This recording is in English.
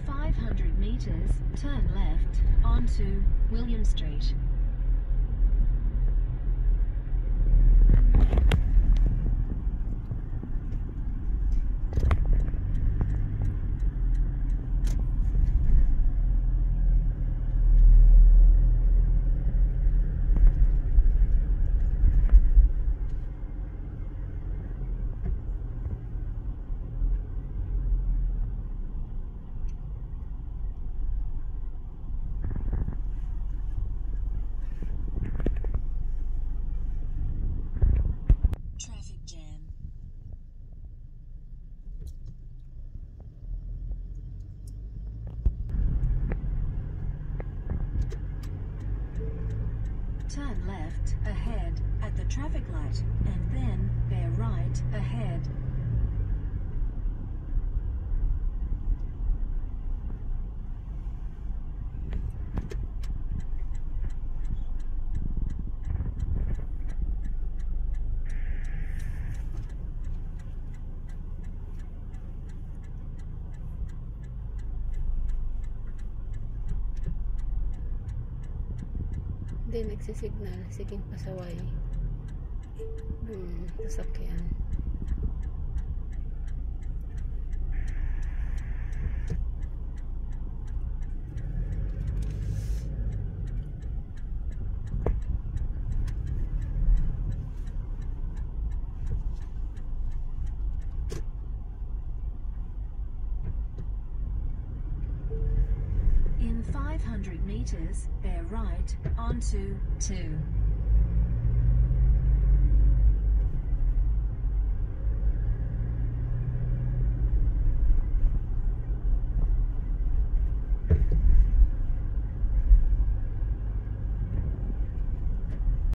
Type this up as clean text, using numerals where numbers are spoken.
500 meters, turn left onto William Street. Traffic jam. Turn left ahead at the traffic light and then bear right ahead. Hindi nagsisignal, sige pasaway. Sasakyan. In 500 meters, bear right onto 2.